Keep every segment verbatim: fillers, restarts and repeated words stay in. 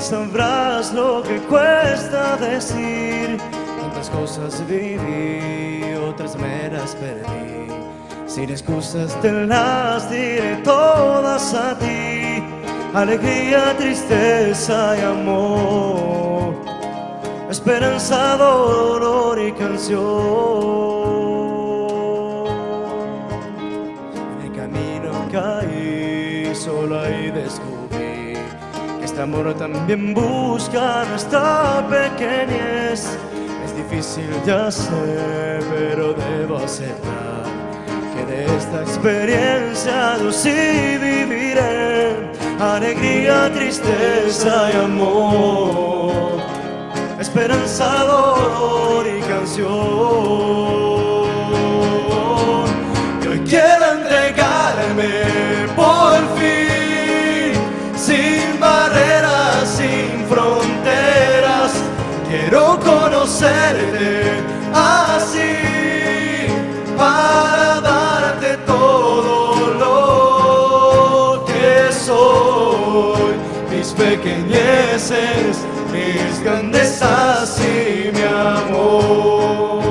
sabrás lo que cuesta decir. Tantas cosas viví, otras me las perdí. Sin excusas te las diré todas a ti. Alegría, tristeza y amor, esperanza, dolor y canción. En el camino caí, solo ahí descubrí que este amor también busca nuestra pequeñez. Es difícil, ya sé, pero debo aceptar que de esta experiencia yo sí viviré. Alegría, tristeza y amor, esperanza, dolor y canción. Y hoy quiero entregarme por fin, sin barreras, sin fronteras. Quiero conocerte así, para darte todo lo que soy. Mis pequeñeces, mis grandezas y mi amor.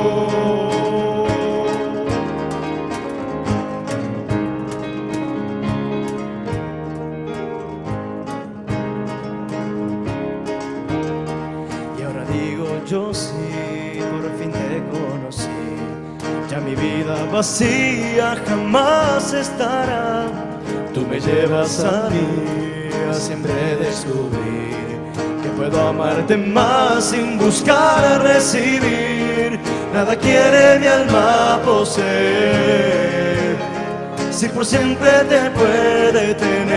Y ahora digo yo sí, por fin te conocí. Ya mi vida vacía jamás estará. Tú me llevas a mí a siempre descubrir que puedo amarte más sin buscar recibir. Nada quiere mi alma poseer si por siempre te puede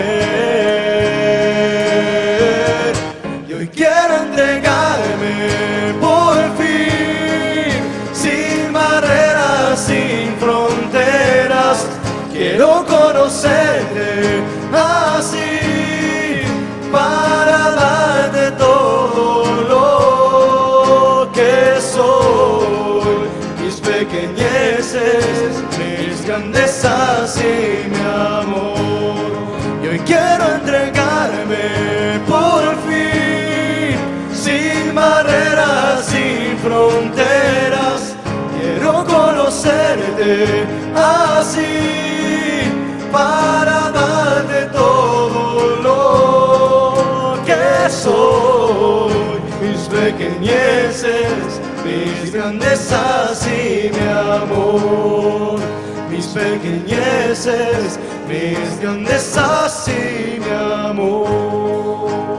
tener. Y hoy quiero entregarme por fin, sin barreras, sin fronteras. Quiero conocerte así, para darte todo lo que soy. Mis pequeñeces, mis grandezas y mi amor. Y hoy quiero entregarme por fin, sin barreras, sin fronteras. Quiero conocerte así, para darte todo lo que soy. Mis pequeñeces, mis grandezas y mi amor. Mis pequeñeces, mis grandezas y mi amor.